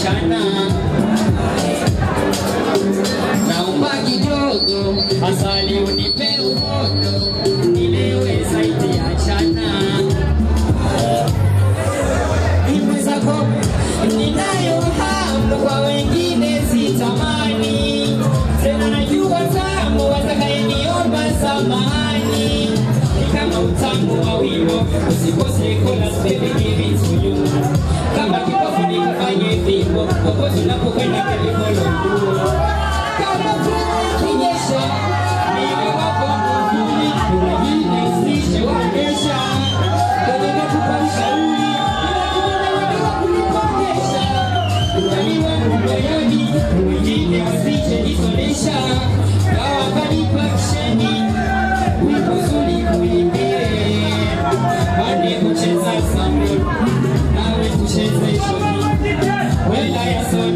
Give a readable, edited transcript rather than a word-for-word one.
achana. Naomba kidogo, asali unipe uhondo, nilewe zaidi achana. Imwezako, ninayo hamu kwa wengine sitamani. Tena najua tamu, watakayeniomba samahani. Ni kama utamu wa wimbo, usikose kola baby give it to you. Kama kipofu nikufanye vipo, popote unapokwenda kalikolo mkuu. Kama kuna kinyesha, mimi wako mkuli, wengine usishe wanesha. Kwenye nakupa ushauri, ila kuliponesha. Utaliwa mbayoni, wengine usishe jisonesha. Kawa kanipa kisheni, wikuzuli kuimbie. Mane kucheza sambo, nawe kucheze shoni. Wela ya soni